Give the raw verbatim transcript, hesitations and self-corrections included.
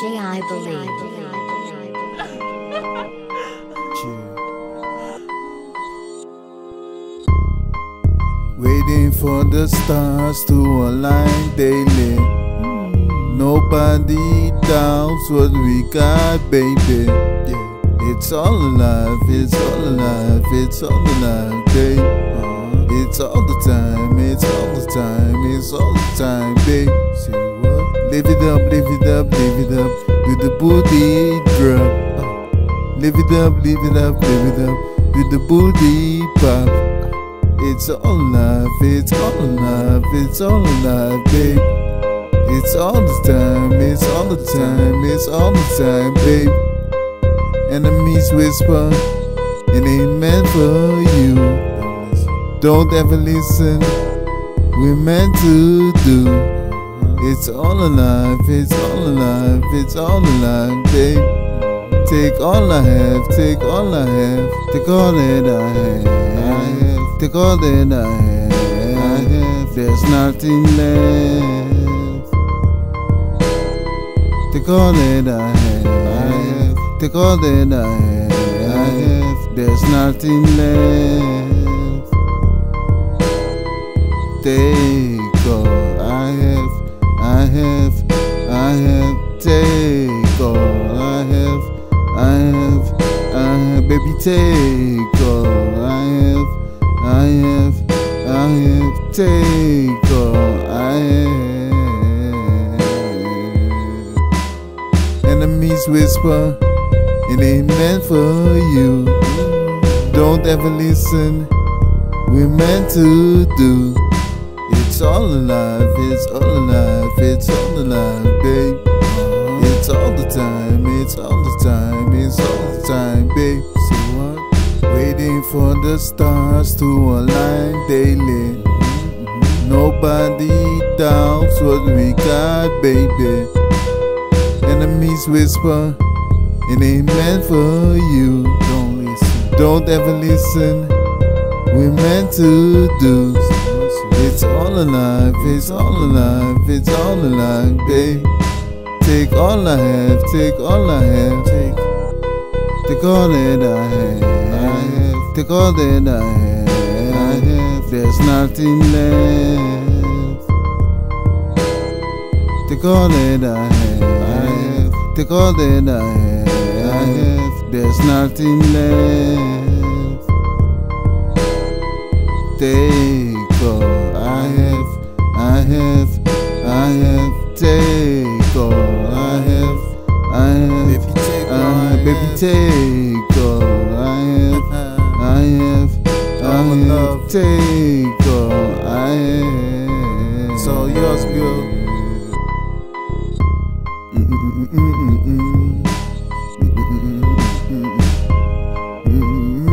J I Believe. Waiting for the stars to align daily. Nobody doubts what we got, baby. Yeah, it's all alive, it's all alive, it's all alive, babe. Uh, it's all the time, it's all the time, it's all the time, babe. Say what? Live it up, live it up, live it up, do the booty drop. Uh, live it up, live it up, live it up, do the booty pop. It's all alive, it's all alive, it's all alive, babe. It's all the time, it's all the time, it's all the time, babe. Enemies whisper, it ain't meant for you. Don't ever listen, we're meant to do. It's all alive, it's all alive, it's all alive, babe. Take all I have, take all I have, take all that I have, take all that I have, there's nothing left. Take all that I have, take all that I have, there's nothing left. Take all I have, I have, I have, take all I have, I have, I have, baby, take all I have, I have, I have, take all I have. Enemies whisper, it ain't meant for you. Don't ever listen, we're meant to do. It's all alive, it's all alive, it's all alive, babe. It's all the time, it's all the time, it's all the time, babe. See what? Waiting for the stars to align daily. Nobody doubts what we got, baby. Enemies whisper, it ain't meant for you. Don't listen, don't ever listen, we're meant to do. It's all alive, it's all alive, it's all alive, babe. Take all I have, take all I have, take, take all that I have, take all that I have, there's nothing left. Take all that I have, take all that I have, there's nothing left. Take all I have, I have, I have, take all I have, I have, baby, take all I have, baby, take all I have, I have, I have, take all I have. It's all yours, girl. Mm-mm-mm-mm-mm. Mm-mm-mm-mm-mm.